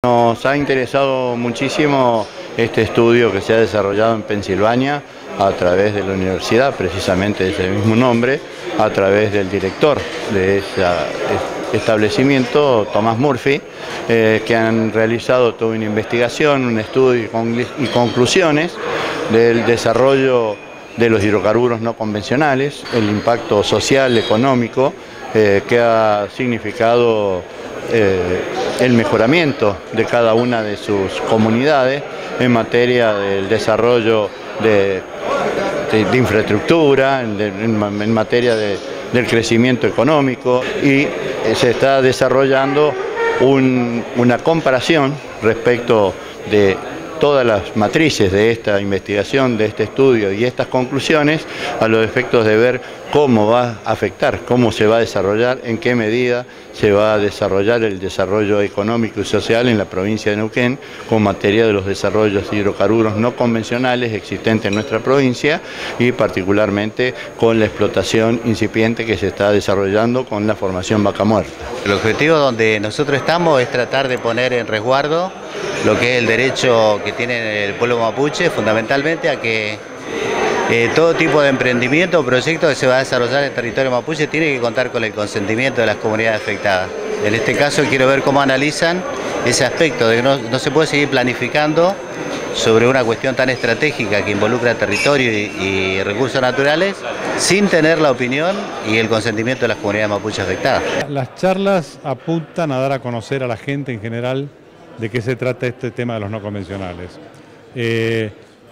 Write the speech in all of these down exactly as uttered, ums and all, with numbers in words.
Nos ha interesado muchísimo este estudio que se ha desarrollado en Pensilvania a través de la universidad, precisamente de ese mismo nombre, a través del director de ese establecimiento, Thomas Murphy, eh, que han realizado toda una investigación, un estudio y conclusiones del desarrollo de los hidrocarburos no convencionales, el impacto social, económico, eh, que ha significado eh, el mejoramiento de cada una de sus comunidades en materia del desarrollo de, de, de infraestructura, de, en, en materia de, del crecimiento económico, y se está desarrollando un, una comparación respecto de todas las matrices de esta investigación, de este estudio y estas conclusiones a los efectos de ver cómo va a afectar, cómo se va a desarrollar, en qué medida se va a desarrollar el desarrollo económico y social en la provincia de Neuquén con materia de los desarrollos de hidrocarburos no convencionales existentes en nuestra provincia y particularmente con la explotación incipiente que se está desarrollando con la formación Vaca Muerta. El objetivo donde nosotros estamos es tratar de poner en resguardo lo que es el derecho que tiene el pueblo mapuche, fundamentalmente a que eh, todo tipo de emprendimiento o proyecto que se va a desarrollar en el territorio mapuche tiene que contar con el consentimiento de las comunidades afectadas. En este caso quiero ver cómo analizan ese aspecto de que no, no se puede seguir planificando sobre una cuestión tan estratégica que involucra territorio y, y recursos naturales sin tener la opinión y el consentimiento de las comunidades mapuches afectadas. Las charlas apuntan a dar a conocer a la gente en general de qué se trata este tema de los no convencionales. Eh,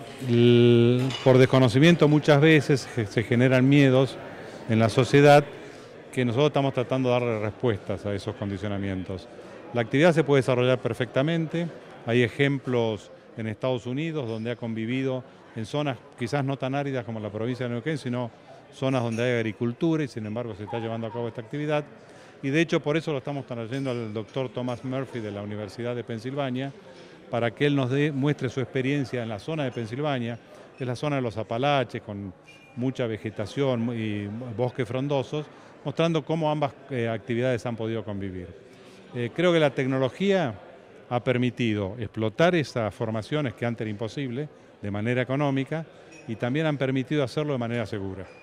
por desconocimiento muchas veces se generan miedos en la sociedad que nosotros estamos tratando de darle respuestas a esos condicionamientos. La actividad se puede desarrollar perfectamente, hay ejemplos en Estados Unidos donde ha convivido en zonas quizás no tan áridas como la provincia de Neuquén, sino zonas donde hay agricultura y sin embargo se está llevando a cabo esta actividad. Y de hecho por eso lo estamos trayendo al doctor Thomas Murphy de la Universidad de Pensilvania, para que él nos dé, muestre su experiencia en la zona de Pensilvania, que es la zona de los Apalaches, con mucha vegetación y bosques frondosos, mostrando cómo ambas eh, actividades han podido convivir. Eh, creo que la tecnología ha permitido explotar esas formaciones que antes era imposible de manera económica y también han permitido hacerlo de manera segura.